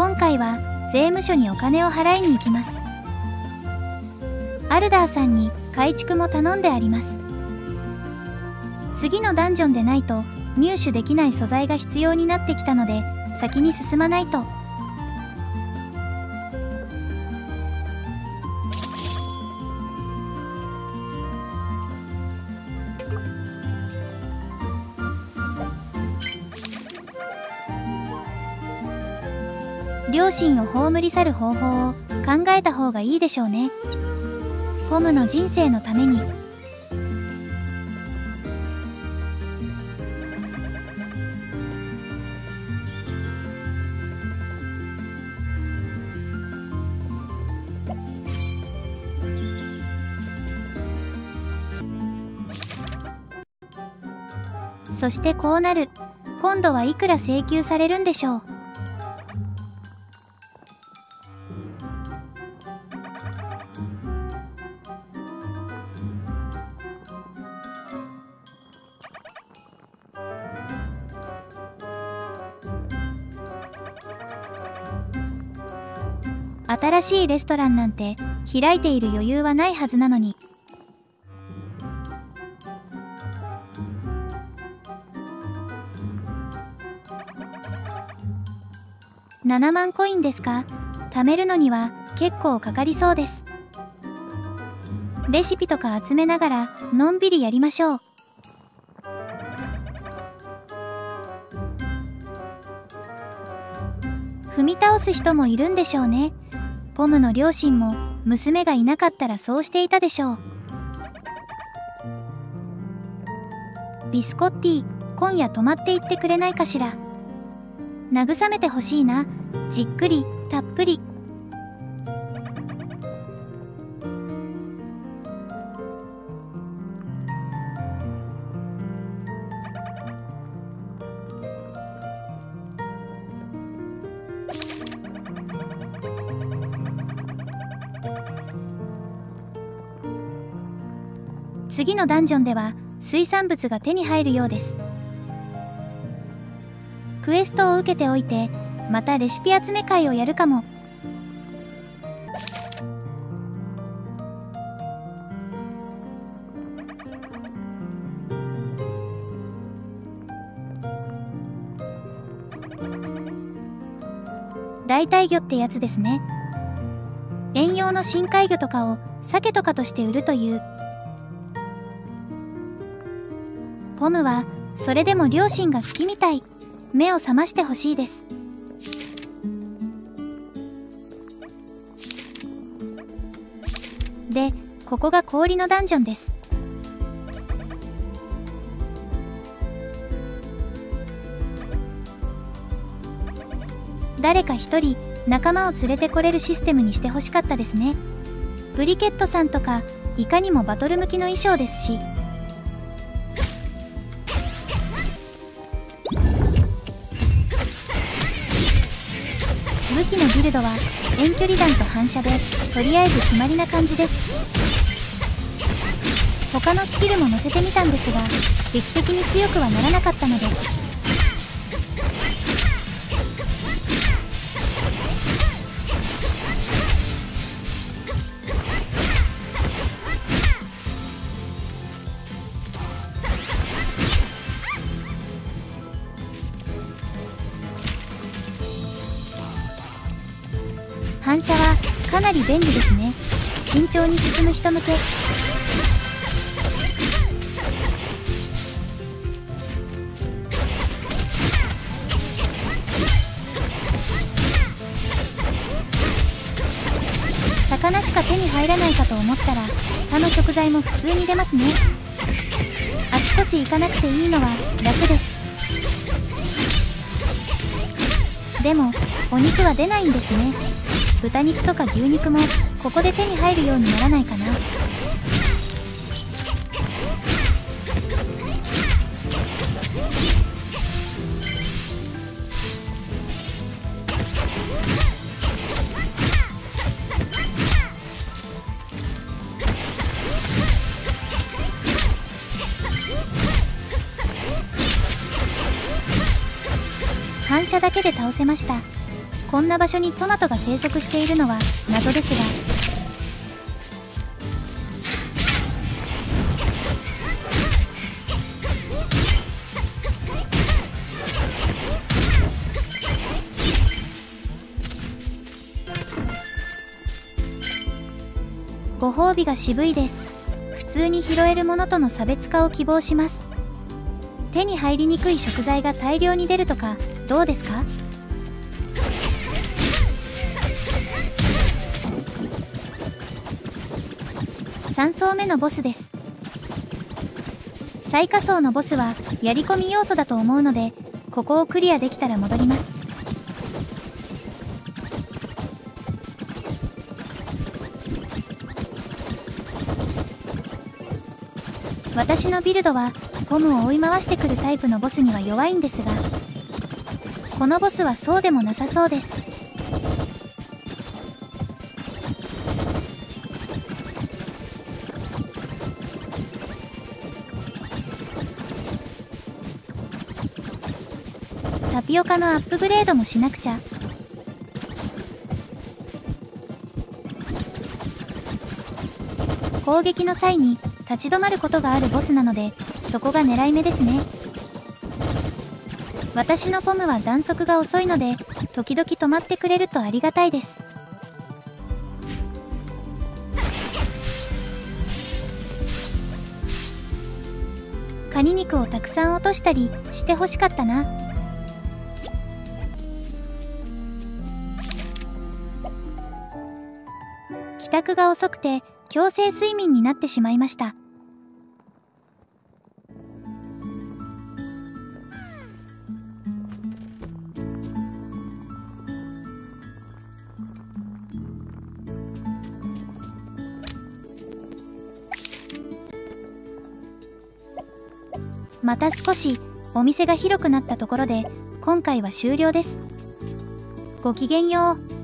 今回は税務署にお金を払いに行きます。アルダーさんに改築も頼んであります。次のダンジョンでないと入手できない素材が必要になってきたので、先に進まないと。両親を葬り去る方法を考えた方がいいでしょうね。ポムの人生のために。そしてこうなる。今度はいくら請求されるんでしょう。新しいレストランなんて開いている余裕はないはずなのに。7万コインですか？貯めるのには結構かかりそうです。レシピとか集めながらのんびりやりましょう。踏み倒す人もいるんでしょうね。ポムの両親も娘がいなかったらそうしていたでしょう。ビスコッティ、今夜泊まっていってくれないかしら。慰めてほしいな。じっくりたっぷり。次のダンジョンでは水産物が手に入るようです。クエストを受けておいて、またレシピ集め会をやるかも。代替魚ってやつですね。遠洋の深海魚とかを鮭とかとして売るという。ポムはそれでも両親が好きみたい。目を覚ましてほしいです。で、ここが氷のダンジョンです。誰か一人仲間を連れてこれるシステムにしてほしかったですね。ブリケットさんとかいかにもバトル向きの衣装ですし。武器のビルドは遠距離弾と反射でとりあえず決まりな感じです。他のスキルも載せてみたんですが劇的に強くはならなかったので。反射はかなり便利ですね。慎重に進む人向け。魚しか手に入らないかと思ったら他の食材も普通に出ますね。あちこち行かなくていいのは楽です。でもお肉は出ないんですね。豚肉とか牛肉もここで手に入るようにならないかな。反射だけで倒せました。 こんな場所にトマトが生息しているのは謎ですが、ご褒美が渋いです。普通に拾えるものとの差別化を希望します。手に入りにくい食材が大量に出るとかどうですか？3層目のボスです。最下層のボスはやり込み要素だと思うので、ここをクリアできたら戻ります。私のビルドはポムを追い回してくるタイプのボスには弱いんですが、このボスはそうでもなさそうです。タピオカのアップグレードもしなくちゃ。攻撃の際に立ち止まることがあるボスなので、そこが狙い目ですね。私のポムは弾速が遅いので、時々止まってくれるとありがたいです。カニ肉をたくさん落としたりしてほしかったな。帰宅が遅くて強制睡眠になってしまいました。また少しお店が広くなったところで今回は終了です。ごきげんよう。